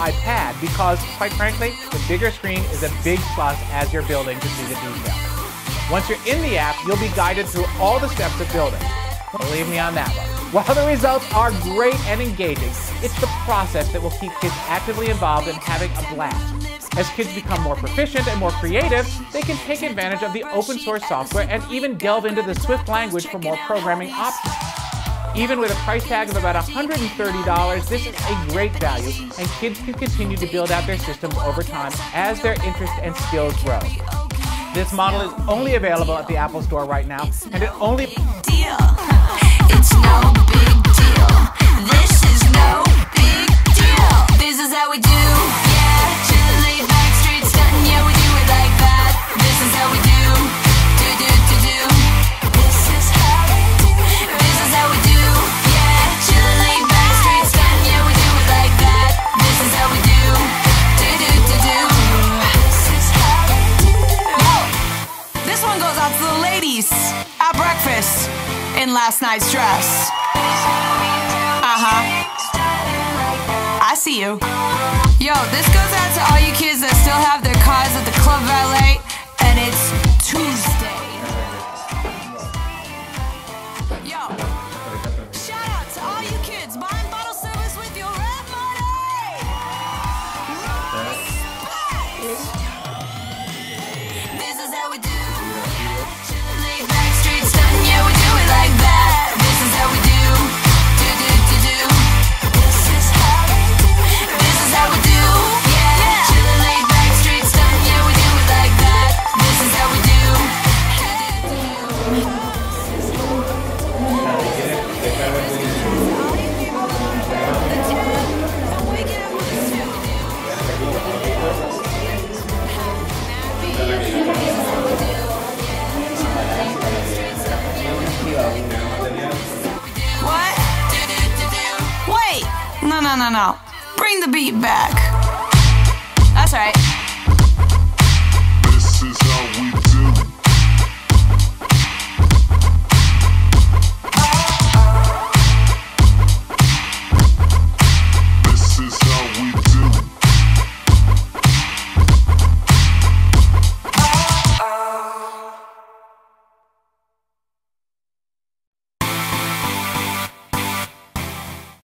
iPad because, quite frankly, the bigger screen is a big plus as you're building to see the detail. Once you're in the app, you'll be guided through all the steps of building. Believe me on that one. While the results are great and engaging, it's the process that will keep kids actively involved and having a blast. As kids become more proficient and more creative, they can take advantage of the open source software and even delve into the Swift language for more programming options. Even with a price tag of about $130, this is a great value, and kids can continue to build out their systems over time as their interest and skills grow. This model is only available at the Apple Store right now, and it only... Deal. It's no big deal. This is no big deal. This is how we do. Yeah, chillin', laid back, straight stuntin'. Yeah, we do it like that. This is how we do. Do. This is how we do. This is how we do. Yeah, chillin', laid back, straight stuntin'. Yeah, we do it like that. This is how we do. Do. This is how we do. This one goes out to the ladies at breakfast in last night's dress. I see you. Yo, this goes out to all you kids that still have their cars at the club valet, and it's Tuesday. Yo, shout out to all you kids buying bottle service with your rap money. This is how we do. Laid back, straight stuntin', yeah, we do it like that. This is how we do. This is how we do. This is how we do. Yeah. Chillin', laid back, straight stuntin', yeah, we do it like that. This is how we do. What? Wait! No. Bring the beat back.